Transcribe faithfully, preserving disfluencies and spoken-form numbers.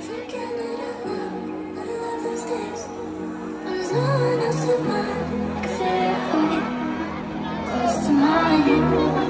Thinking that I love, that I love those days. When there's no one else to mind, I can feel your heart close to mine.